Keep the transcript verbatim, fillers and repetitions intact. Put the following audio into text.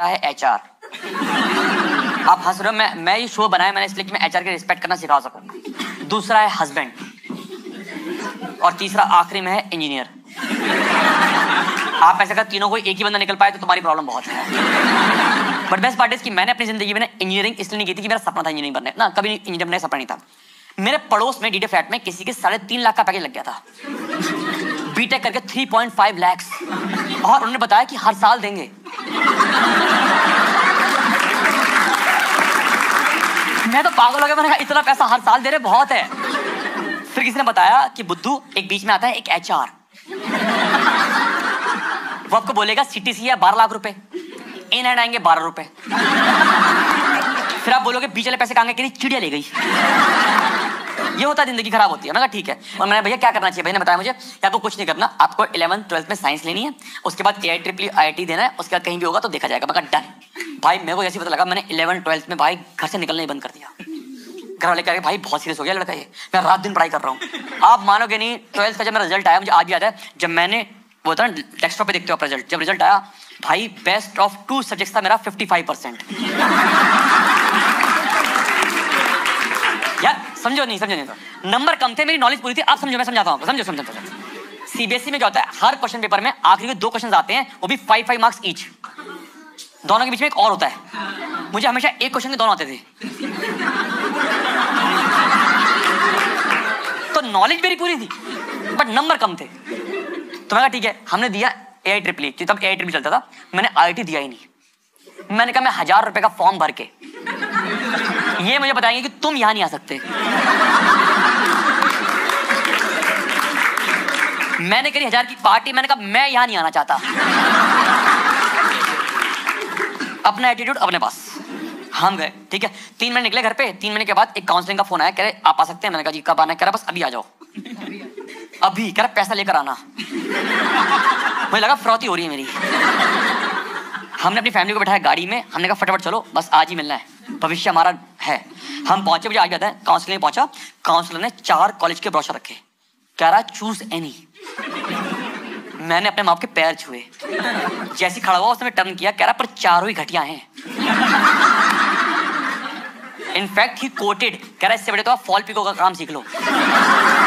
है एचआर। आप हंस रहे हो, मैं मैं ये शो बनाया मैंने इसलिए कि मैं एचआर के रिस्पेक्ट करना सिखा सकूं। दूसरा है हस्बैंड और तीसरा आखिरी में है इंजीनियर। आप ऐसा कर तीनों को एक ही बंदा निकल पाए तो तुम्हारी प्रॉब्लम बहुत है। बट बेस्ट पार्ट इज कि मैंने अपनी जिंदगी में इंजीनियरिंग इसलिए नहीं की थी कि मेरा सपना था इंजीनियरिंग बनने ना, कभी इंजीनियर बनने का सपना नहीं था। मेरे पड़ोस में डीडे फ्लैट में किसी के साढ़े तीन लाख का पैकेज लग गया था, बीटेक करके थ्री पॉइंट फाइव लाख, और उन्होंने बताया कि हर साल देंगे। मैं तो पागल हो गया, मैंने कहा इतना पैसा हर साल दे रहे बहुत है। फिर किसी ने बताया कि बुद्धू एक बीच में आता है एक एचआर, वो आपको बोलेगा सीटीसी है बारह लाख रुपए, इन एंड आएंगे बारह रुपए। फिर आप बोलोगे बीच वाले पैसे कहाँ गए, चिड़िया ले गई। ये होता है, जिंदगी खराब होती है। मैं कहा ठीक है। और मैंने भैया क्या करना चाहिए, भैया ने बताया मुझे कि आपको कुछ नहीं करना, आपको इलेवंथ ट्वेल्थ में साइंस लेनी है, उसके बाद ए I triple I I T देना है, उसके बाद कहीं भी होगा तो देखा जाएगा। मैं कहा डन। भाई मेरे को जैसे पता लगा, मैंने इलेवन ट्वेल्थ में भाई घर से निकलना ही बंद कर दिया। घर वाले कह रहे भाई बहुत सीरियस हो गया लड़का, ये मैं रात दिन पढ़ाई कर रहा हूँ। आप मानोगे नहीं, ट्वेल्थ का जब मेरा रिजल्ट आया, मुझे आज भी याद है, जब मैंने वो था ना डेस्कटॉप पे देखते हो आप रिजल्ट, जब रिजल्ट आया भाई बेस्ट ऑफ टू सब्जेक्ट्स था मेरा फिफ्टी फाइव परसेंट। यार समझो नहीं समझो नहीं तो नंबर कम थे, मेरी नॉलेज पूरी थी। आप समझो, मैं समझाता हूँ, समझो समझो समझो। सीबीएसई में क्या होता है, हर क्वेश्चन पेपर में आखिरी के दो क्वेश्चन आते हैं, वो भी फाइव फाइव मार्क्स ईच। दोनों के बीच में एक और होता है, मुझे हमेशा एक क्वेश्चन के दोनों आते थे, तो नॉलेज मेरी पूरी थी बट नंबर कम थे। तो मैं कहा ठीक है, हमने दिया ए आई ट्रिपल ई, तब ए आई ट्रिपल चलता था, मैंने आई आई टी दिया ही नहीं। मैंने कहा मैं हजार रुपए का फॉर्म भर के ये मुझे बताएंगे कि तुम यहां नहीं आ सकते। मैंने करी हजार की पार्टी, मैंने कहा मैं यहां नहीं आना चाहता। अपना एटीट्यूड अपने पास। हम गए, ठीक है, तीन महीने निकले घर पे। तीन महीने के बाद एक काउंसलिंग का फोन आया, कह रहे आप आ सकते हैं। मैंने कहा जी कब आना है, कह रहा बस अभी आ जाओ। अभी कह रहा पैसा लेकर आना। मुझे लगा फ्रॉती हो रही है मेरी। हमने अपनी फैमिली को बैठाया गाड़ी में, हमने कहा फटाफट चलो बस आज ही मिलना है, भविष्य हमारा है। हम पहुंचे, मुझे आ जाता है, काउंसलिंग में पहुंचा, काउंसलर ने चार कॉलेज के ब्रोशर रखे, कह रहा चूज एनी। मैंने अपने माँ के पैर छुए, जैसे खड़ा हुआ उसने टर्न किया, कह रहा पर चारों ही घटिया हैं। इनफैक्ट ही कोटेड, कह रहा इससे बड़े तो आप फॉल पिको का काम सीख लो।